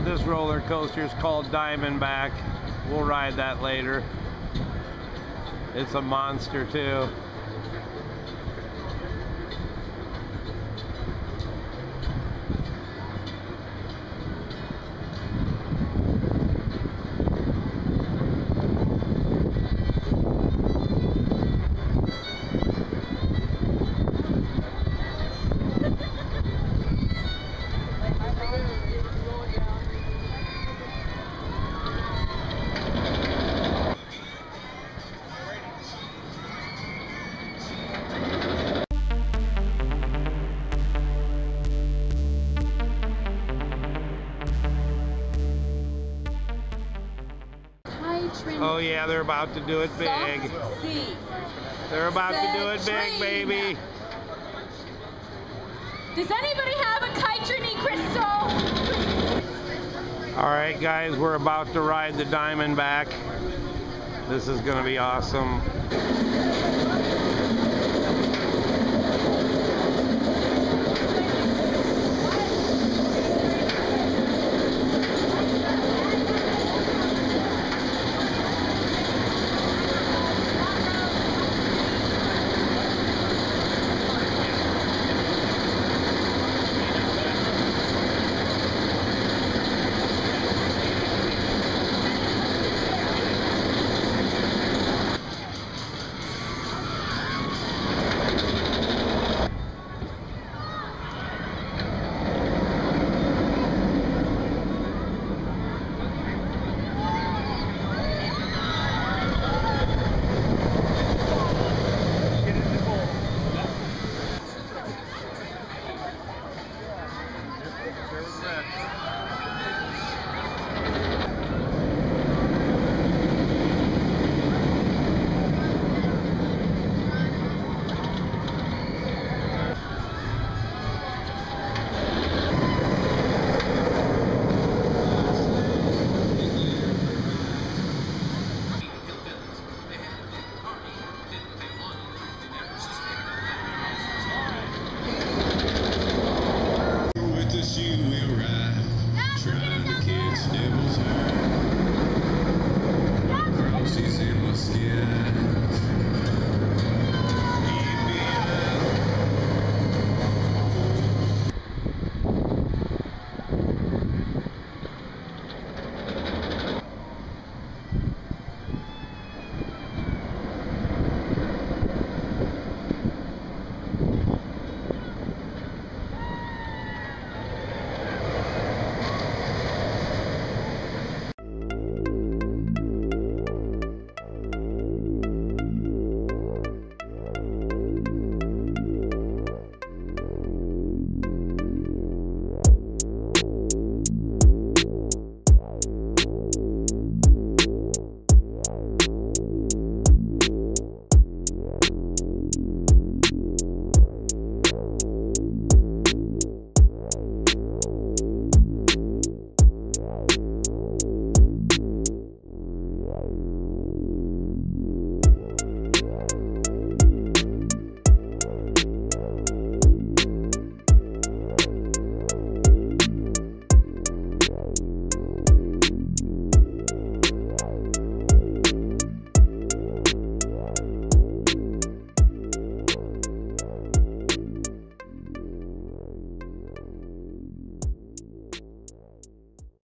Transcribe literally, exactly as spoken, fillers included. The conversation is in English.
This roller coaster is called Diamondback. We'll ride that later. It's a monster too. Oh yeah, they're about to do it big. They're about to do it big, baby. Does anybody have a Kite crystal? All right, guys, we're about to ride the Diamondback. This is going to be awesome. Devil's heart. Crosses in my skin.